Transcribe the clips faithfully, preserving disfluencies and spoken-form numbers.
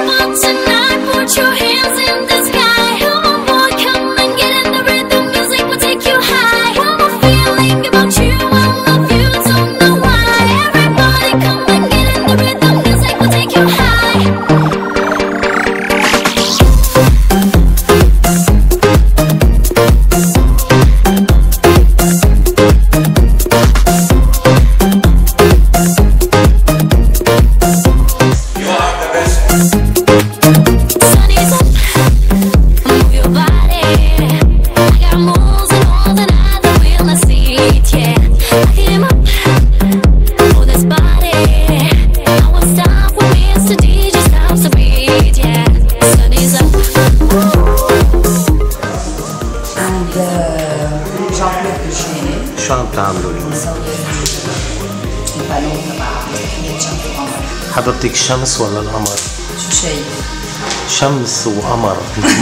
شو عم تعملوا لي؟ البالون تبع شمس وقمر. حضرتك شمس ولا القمر؟ شو شايف؟ شمس وقمر.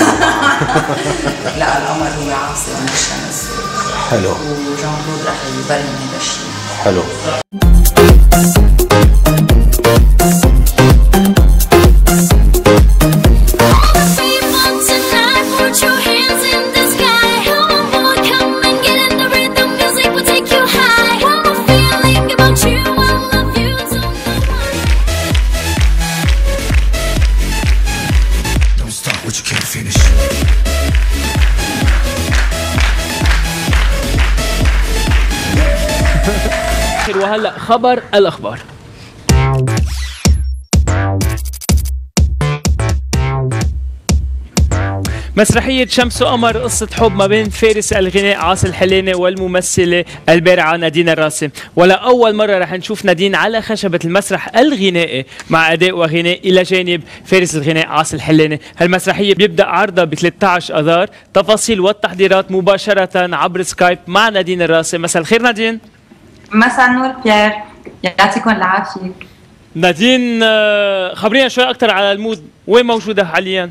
لا القمر هو عاصي وانا الشمس. حلو. وجان كلود رح يبرهن هذا الشيء. حلو. وهلا خبر الاخبار. مسرحية شمس وقمر قصة حب ما بين فارس الغناء عاصي الحليني والممثلة البارعة نادين الراسي، ولا أول مرة رح نشوف نادين على خشبة المسرح الغنائي مع أداء وغناء إلى جانب فارس الغناء عاصي الحليني. هالمسرحية بيبدأ عرضها ب ثلاثة عشر آذار، تفاصيل والتحضيرات مباشرة عبر سكايب مع نادين الراسي. مساء الخير نادين. مساء النور بيير، يعطيكم العافية. نادين خبرينا شوي أكثر على المود، وين موجودة حاليا؟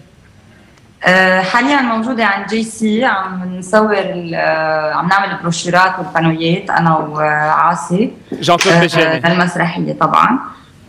أه حاليا موجودة عند جي سي، عم نصور عم نعمل بروشورات والبانويات أنا وعاصي جان كلود بيجاني المسرحية طبعا.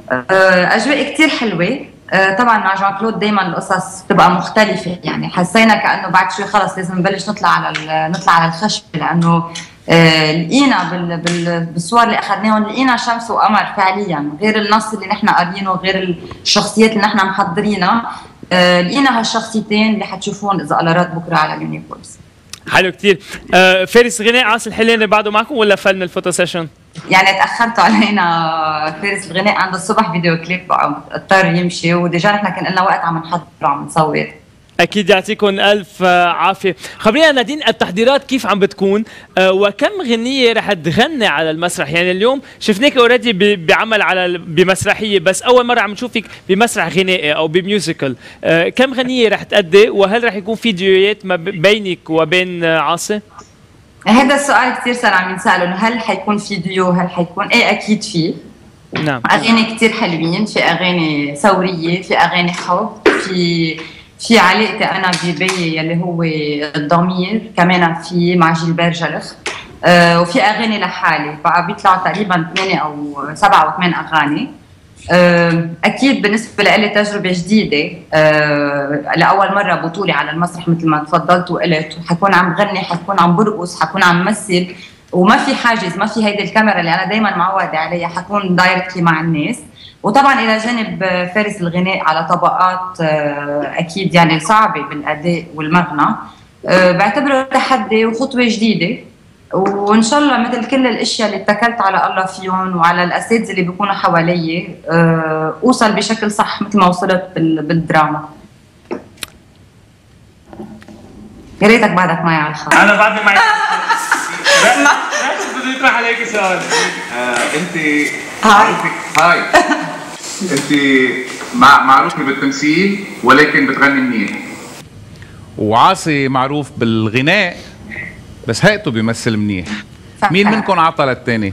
أه أجواء كثير حلوة. أه طبعا مع جان كلود دائما القصص بتبقى مختلفة، يعني حسينا كأنه بعد شوي خلص لازم نبلش نطلع على نطلع على الخشبة، لأنه آه لقينا بال بال بالصور اللي اخذناهم لقينا شمس وقمر فعليا، غير النص اللي نحن قاريينه غير الشخصيات اللي نحن محضرينها. آه لقينا هالشخصيتين اللي حتشوفون اذا قرارات بكره على اليونيفورس. حلو كثير. آه فارس غناء عاصي الحليني بعده معكم ولا فل الفوتو سيشن؟ يعني تاخرتوا علينا. فارس الغناء عنده الصبح فيديو كليب اضطر يمشي، وديجا نحن كان لنا وقت عم نحضر وعم نصور. اكيد يعطيكم الف عافيه. خبرينا نادين التحضيرات كيف عم بتكون، أه وكم غنيه رح تغني على المسرح؟ يعني اليوم شفناك اوريدي بعمل على بمسرحيه، بس اول مره عم نشوفك بمسرح غنائي او بميوزيكال. أه كم غنيه رح تأدي، وهل رح يكون في ديويات ما بينك وبين عاصي؟ هذا السؤال كثير صار عم ينسأله، انه هل حيكون في ديو؟ هل حيكون ايه؟ اكيد في. نعم. اغاني كثير حلوين، في اغاني ثوريه، في اغاني حب، في في علاقتي انا ببي يلي هو الضمير، كمان في مع جيلبير جلخ. أه وفي اغاني لحالي، بقى بيطلعوا تقريبا ثمانية او سبعة او ثمان اغاني. أه اكيد بالنسبه لي تجربه جديده. أه لاول مره بطولي على المسرح مثل ما تفضلت وقلت، وحكون عم غني، حكون عم برقص، حكون عم مثل، وما في حاجز، ما في هيدي الكاميرا اللي انا دائما معوده عليها، حكون دايركتلي مع الناس. وطبعا الى جانب فارس الغناء على طبقات اكيد يعني صعبه بالاداء والمغنى. بعتبره تحدي وخطوه جديده، وان شاء الله مثل كل الاشياء اللي اتكلت على الله فيهم وعلى الاساتذه اللي بيكونوا حوالي اوصل بشكل صح مثل ما وصلت بالدراما. يا ريتك بعدك معي على الخط. انا بعدني معي. بدي اطرح عليك سؤال. انت هاي هاي انت معروفه بالتمثيل ولكن بتغني منيح، وعاصي معروف بالغناء بس هيئته بيمثل منيح. مين منكم عطى للثاني؟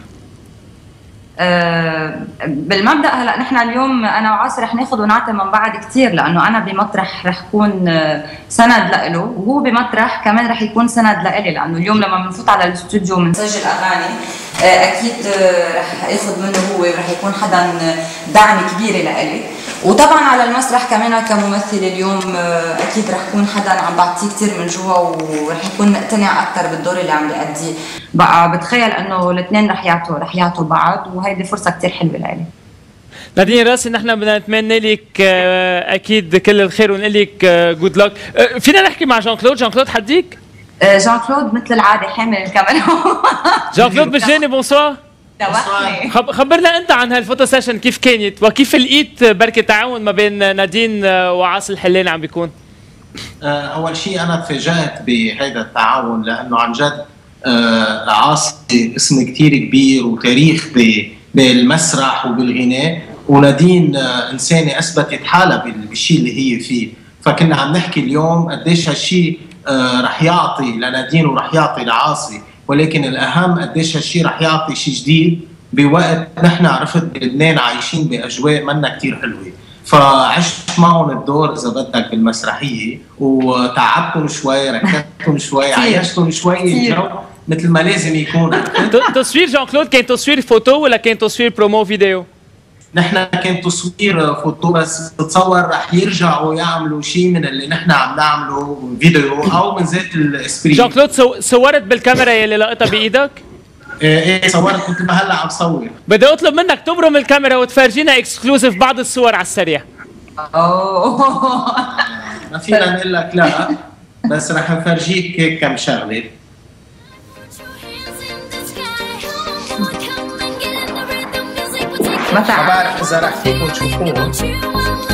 أه بالمبدا هلا نحن اليوم انا وعاصي رح ناخذ ونعطي من بعض كثير، لانه انا بمطرح رح كون سند لإله، وهو بمطرح كمان رح يكون سند لإلي، لانه اليوم لما بنفوت على الاستوديو وبنسجل اغاني اكيد رح اخذ منه هو ورح يكون حدا دعم كبير لإلي. وطبعا على المسرح كمان كممثل اليوم آه، اكيد رح كون حدا عم بعطيه كثير من جوا ورح يكون مقتنع اكثر بالدور اللي عم بيأديه. بقى بتخيل انه الاثنين رح يعطوا رح يعطوا بعض، وهيدي فرصه كثير حلوه لإلي. نادين راسي نحن بدنا نتمنى لك آه، اكيد كل الخير ونقول لك جود لك. فينا نحكي مع جان كلود؟ جان كلود حديك؟ آه، جان كلود مثل العاده حامل الكاميرا. جان كلود بالجانب بونسوار. توحني. خب خبرنا انت عن هالفوتو سيشن كيف كانت وكيف لقيت بركة تعاون ما بين نادين وعاصي الحلاني عم بيكون؟ اول شيء انا تفاجأت بهذا التعاون لانه عن جد عاصي اسم كثير كبير وتاريخ بالمسرح وبالغناء، ونادين انسانه اثبتت حالها بالشيء اللي هي فيه، فكنا عم نحكي اليوم قديش هالشيء رح يعطي لنادين ورح يعطي لعاصي، ولكن الاهم قديش هالشيء رح يعطي شيء جديد بوقت نحن عرفت بلبنان عايشين باجواء منا كثير حلوه، فعشت معهم الدور اذا بدك بالمسرحيه وتعبتهم شوي، ركضتهم شوي، عيشتهم شوي الجو مثل ما لازم يكون. تصوير جان كلود كان تصوير فوتو ولا كان تصوير برومو فيديو؟ نحن كان تصوير فوتو، بس بتصور رح يرجعوا يعملوا شيء من اللي نحن عم نعمله فيديو او من ذات الاسبري. جان كلود سو... صورت بالكاميرا يلي لقيتها بايدك؟ ايه ايه صورت، كنت ما هلا عم صور. بدي اطلب منك تبرم الكاميرا وتفرجينا اكسكلوسيف بعض الصور على السريع. اوه ما فينا نقول لك لا، بس رح نفرجيك هيك كم شغله. ما بعرف اذا رح فيكم تشوفوه.